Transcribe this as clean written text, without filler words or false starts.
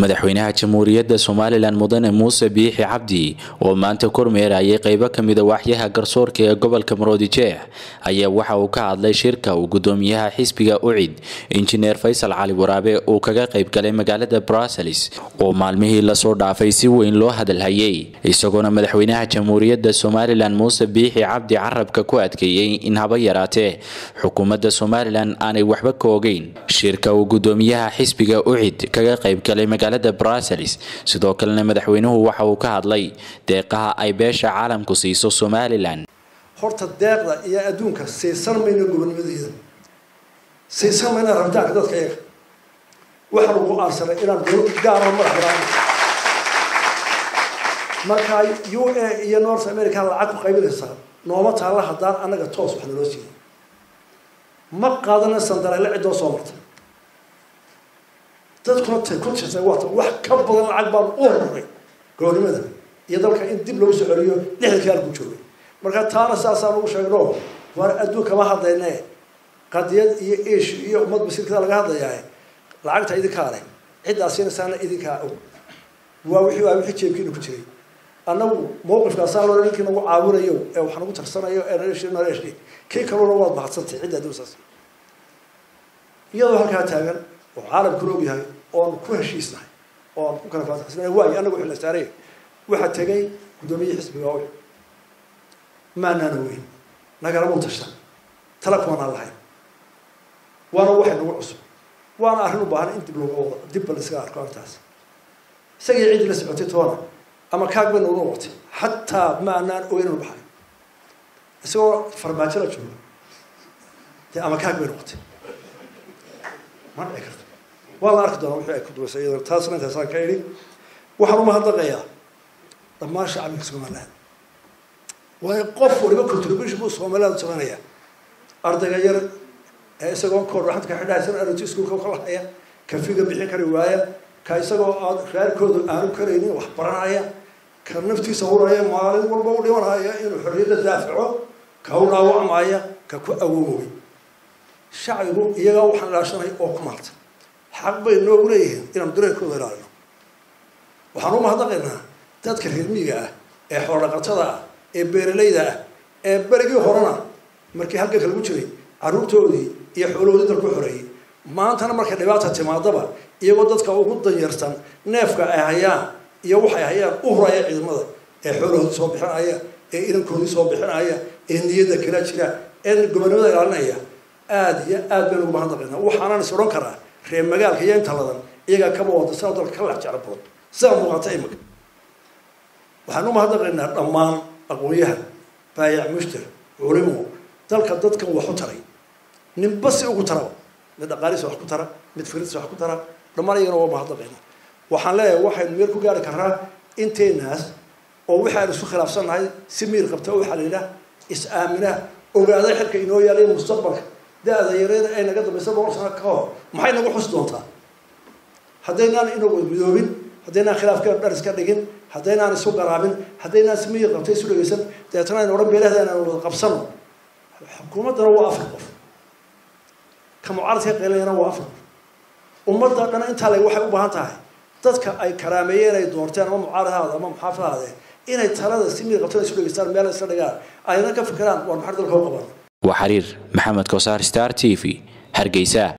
madaxweynaha jamhuuriyadda Soomaaliland mudane Muuse Biixi Cabdi oo maanta kormeerayay qaybo kamid ah waaxyaha garsoorka ee gobolka Maroodijeex ayaa waxa uu ka hadlay shirka uu gudoomiyaha xisbiga UCID injineer Faysal Cali Waraabe oo kaga qayb galay magaalada Brussels oo maalmihii la soo dhaafay si weyn loo hadalhayay isagoo madaxweynaha jamhuuriyadda Soomaaliland Muuse Biixi Cabdi carabka ku adkeeyay in haba yaraatee xukuumadda Soomaaliland aanay waxba ka ogeyn shirka uu gudoomiyaha xisbiga UCID kaga qayb galay magaalada Brussels sidoo kalena madaxweynuhu waxa uu ka hadlay deeqaha ay beesha caalamku siiso Soomaaliland horta deeqda iyo adduunka siisan mayna gobonnimadeeda siisan mayna rabtaan dadka iyaga waxa lagu aarsanay inaan dowlad gaar ah madaxweynaha marka UA iyo North America lacag ku qaybinaysa nooma taala hadaan anaga toos wax loo siiyo ma qaadana sandareele cidoo soo martay dadkuna ku tirsan wax ka badan lacag baan u horay go'aamada iyo dalka in dib loo soo celiyo lixda ku joogay marka taana saasaan ugu sheegno war adduunka ma hadlaynaa qadiyad iyo ish iyo ummad basiirka laga hadlayaa lacagta idinka leh cidaasina saana idinka waa wixii jeebkiina ku jiray annagu mowqifkaas aan loo ninka nagu caawinayo ee waxaan ugu tarsanayo ee kii kaloo wad baxsantay cid aduusaas iyadoo halka taagan oo caalamku loo yahay oo ku heshiisnahay oo ku kala faafisnay waay anagu xilna saaray waxa tagay gudoomiyaha xisbiga oo maana weyn nagala muntashan talakwana lahayn waana waxa nagu cusub waana arrin u baahan in dib la iska arko artaas sagay cid la socotay toona ama kaagba noo waqti hatta maana weyn u baxay isoo farmaajo la joogo ama kaagba waqti ما أذكر والله أركض أنا وحي أكتب وسيد تاسنا تاسان كيري وحرم هذا غيا طب ما شعب يسمع له ويقف ولما كنت بيش بوس وملا تسمعنا أرد غير سجون كور راحت كحدا سنة أرتيس كل خلاص هي كفيجا بيحكي رواية كايسجون خير كود أنا كريني وحبرنا هي كان نفتي صورة هي مال والبول يورها هي إنه حرية الدافع كونه وعماية ككو أومي شعبه يجاو حناشنا أوكمالت حق بينه وليه إنهم دريكوا ذلالنا وحنوم هذا قلنا تذكر الميجا حوار قطعة بيرليدا برجع هرنا مركي حق كلبوشري عروتودي يحولوا ذي الكحري ما أنت أنا مركي دبعت تماضبا يودت كأوجد يرسم نفك أحياء يوحي أحياء أخرى يعيد ماذا حولوا صباحا أحياء إن كوني صباحا أحياء إن يدا كلا شلا إن جمانودا يعلنا إياه آد بينو بهندقنا وحنا نسرون كرا خير مجال كيان تلادن إيجا كبوة تصادر كلا تعرفون سام مقاطعينك وحنا ما هندقنا ضمان أقوياء بايع مشتر ورمو تلك ضدك وحتري نبص وقترا ندقاريس وحكترا متفرس وحكترا ضمان يجروا ما هندقنا وحنا واحد ميركو قال كرا أنت ناس أو واحد سو خلاف صنع سمير قبته وحليله إسآمنا وقاعد يحكي إنه يلي مستقبل ده يريد أن قدم يسبب ورثنا كهو ما حين نقول حسن طا هدينا إنه بدوبين هدينا خلاف كان درس كدقين هدينا نسوق رابين هدينا سمية قبتي سوري يسن تياتنا نورم بيله هذا قبصنا حكومة روا أفرق كمعارض هيك لنا وافرق ومرة أنا أنت على واحد وبهانتها تذكر أي كراميين أي دورتين أو معارض هذا أو محافظ هذا إن ترى سمية قبتي سوري يسن بيله سنجار أيضا كفكران ورمحرد الكوكب وحرير محمد كوسار ستار تي في هرقيسة